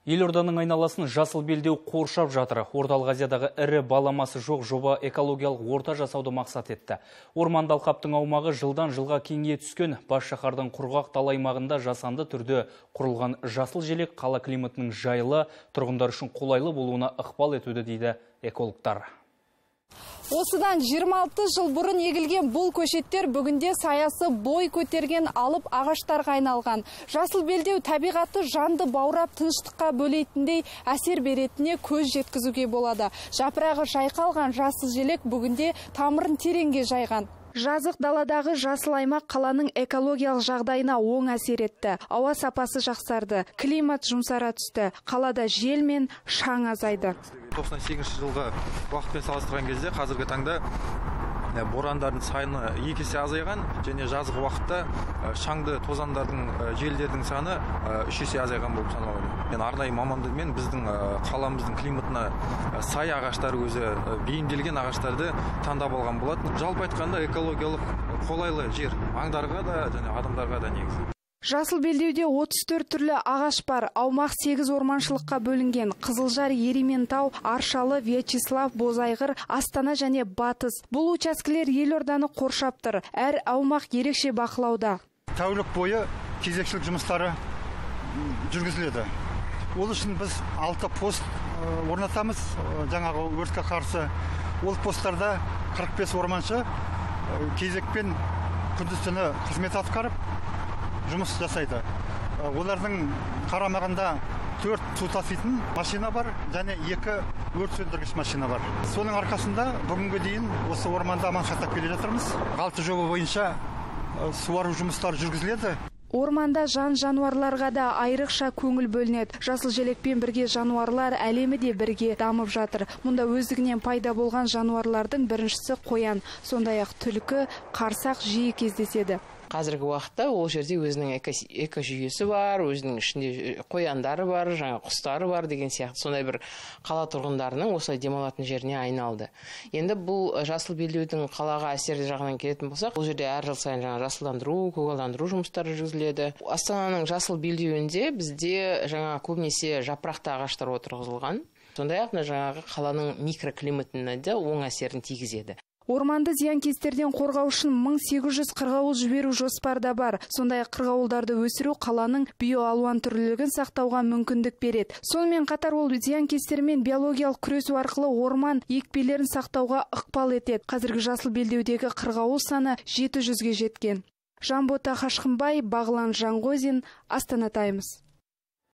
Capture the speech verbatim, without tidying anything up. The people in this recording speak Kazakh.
Елорданың айналасын жасыл белдеу қоршап жатыр. Орталық Азиядағы ірі баламасы жоқ жоба экологиялық орта жасауды мақсат етті. Орманды алқаптың аумағы жылдан жылға кеңейе түскен. Бас шаһардың құрғақ дала аймағында жасанды түрде құрылған жасыл желек қала климатының жайлы, тұрғындар үшін қолайлы болуына ықпал етуде дейді экологтар. Осыдан жиырма алты жыл бұрын егілген бұл көшеттер бүгінде саясы бой көтерген алып ағаштарға айналған. Жасыл белдеу табиғатты жанды баурап тыныштыққа бөлейтіндей әсер беретіне көз жеткізуге болады. Жапырағы жайқалған жасыл желек бүгінде тамырын тереңге жайған. Жазық даладағы жасыл аймақ қаланың экологиялық жағдайына оң әсер етті. Ауа сапасы жақсарды, климат жұмсара түсті. Қалада жел мен шаң азайды. тоқсан сегізінші жылғы уақытпен салыстырған кезде қазіргі таңда борандардың саны екі есе азайған, және жазғы уақытта шаңды тозаңдардың, желдердің саны үш есе азайған болып саналады. Мен арнайы мамандармен біздің қаламыздың климатына сай ағаштар, өзі бейімделген ағаштарды таңдап алған болатын. Жалпы айтқанда экологиялық қолайлы жер аңдарға да және адамдарға да негізі. Жасыл белдеуде отыз төрт түрлі ағаш бар. Аумақ сегіз орманшылыққа бөлінген. Қызылжар, Ерементау, Аршалы, Вячеслав, Бозайғыр, Астана және Батыс. Бұл учаскелер елорданы қоршап тұр. Әр аумақ ерекше бақылауда. Тәулік бойы кезекшілік жұмыстары жүргізіледі. Ол үшін біз алты пост орнатамыз. Жаңағы өртке қарсы ол посттарда қырық бес орманшы кезекпен күндіз-түні қызмет атқарып жұмыс жасайды. Олардың қарамағында төрт су таситын машина бар және екі өрт сөндіргіш машина бар. Соның арқасында бүгінге дейін осы орманды аман сақтап келе жатырмыз. Алты жоба бойынша суару жұмыстары жүргізіледі. Орманда жан жануарларға да айрықша көңіл бөлінеді. Жасыл желекпен бірге жануарлар әлемі де бірге дамып жатыр. Мұнда өздігінен пайда болған жануарлардың біріншісі қоян. Сондай-ақ түлкі, қарсақ жиі кездеседі. Қазіргі уақытта ол жерде өзінің экожүйесі бар, өзінің ішінде қояндары бар, жаңа құстары бар деген сияқты сондай бір қала тұрғындарының осылай демалатын жеріне айналды. Енді бұл жасыл белдеудің қалаға әсері жағынан келетін болсақ, бұл жерде әр жыл сайын жаңа жасылдандыру, көгалдандыру жұмыстары жүргізіледі. Астананың жасыл белдеуінде бізде жаңа көбінесе жапырақты ағаштар отырғызылған. Сондай-ақ жаңағы қаланың микроклиматына да оң әсерін тигізеді. Орманды зиянкестерден қорғау үшін мың сегіз жүз қырғауыл жіберу жоспарда бар. Сондай қырғауылдарды өсіру қаланың биоалуан түрлілігін сақтауға мүмкіндік береді. Сонымен қатар ол зиянкестермен биологиялық күресу арқылы орман екпелерін сақтауға ықпал етеді. Қазіргі жасыл белдеудегі қырғауыл саны жеті жүзге жеткен. Жанбота Хашқынбай, Бағлан Жанғозин, Астана Таймс.